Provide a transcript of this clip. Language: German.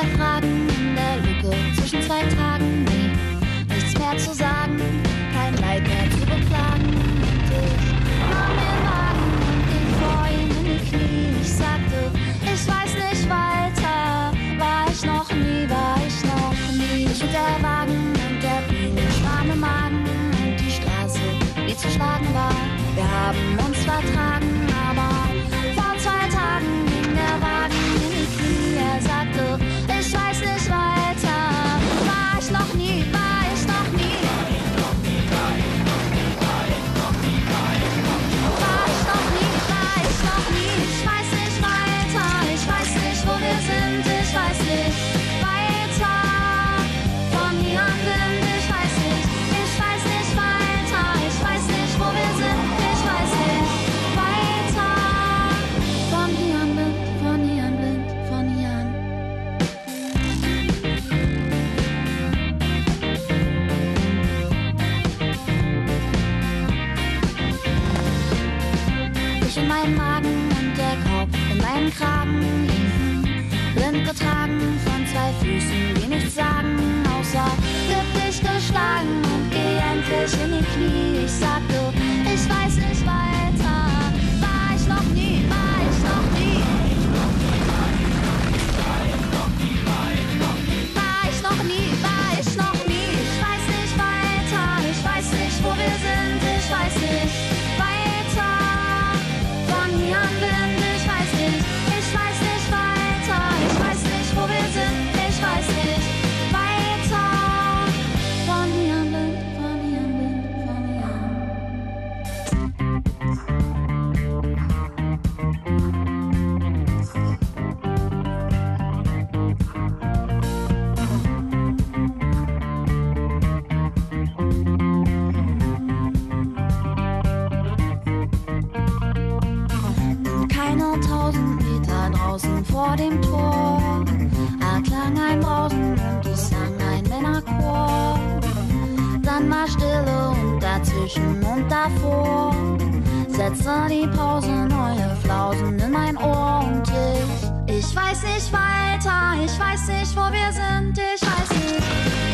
zwei Fragen in der Lücke zwischen zwei Tagen. Nee, nichts mehr zu sagen, kein Leid mehr zu beklagen. Und ich nahm mir Wagen und ging vor ihm in die Knie. Ich sagte, ich weiß nicht weiter, war ich noch nie. Ich und der Wagen und der Biene, warme Magen und die Straße, die zu schlagen war. Wir haben uns vertragen, aber vor 2 Tagen ging der Wagen in die Knie. Er sagte, ich weiß nicht weiter, war ich noch nie. War ich noch nie, ich weiß nicht weiter, ich weiß nicht, wo wir sind, ich weiß nicht weiter, von hier an blind, ich weiß nicht weiter, ich weiß nicht, wo wir sind, ich weiß nicht weiter, von hier an blind, von hier an blind, von hier an. Ich in meinem Magen und der Kopf in meinen Kragen liefen, blind getragen von 2 Füßen, die nichts sagen, außer gib dich geschlagen und geh endlich in die Knie. Ich sagte, ich weiß nicht weiter, war ich noch nie, war ich noch nie. War ich noch nie, ich weiß nicht weiter, ich weiß nicht, wo wir sind, ich weiß nicht weiter, von hier an blind, ich weiß nicht weiter, ich weiß nicht, wo wir sind, ich weiß nicht weiter, von hier an blind, von hier an blind, von hier an. Keine 1000 Meter draußen vor dem Tor erklang ein Brausen und es sang ein Männerchor. Dann war Stille und dazwischen und davor setzte die Pause neue Flausen in mein Ohr. Und ich weiß nicht weiter, ich weiß nicht, wo wir sind, ich weiß nicht